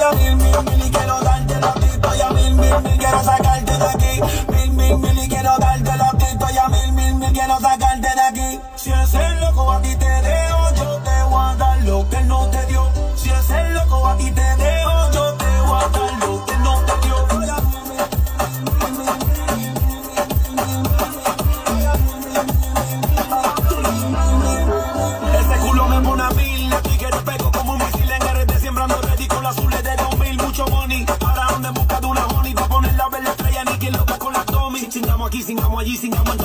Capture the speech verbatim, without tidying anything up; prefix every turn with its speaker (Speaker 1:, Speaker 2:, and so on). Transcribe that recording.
Speaker 1: a mil, mil, mil y quiero darte la ti. Estoy a mil, mil, mil, quiero sacarte de aquí. Mil, mil, mil y quiero darte la ti. Estoy a mil, mil, mil, quiero sacarte de aquí. Si es el loco a ti te dejo, yo te voy a dar lo que él no te dio. Si es el loco a ti te dejo, yo te voy a dar lo que él no te dio. Ese culo me pone a mil, le pique el pego como un misil en R D, sembrando ready con las azules de dos mil, mucho money. Ahora ando en busca de una honey, pa' poner la verde estrella, ni quien loca con la Tommy. Chingamos aquí, chingamos allí, chingamos en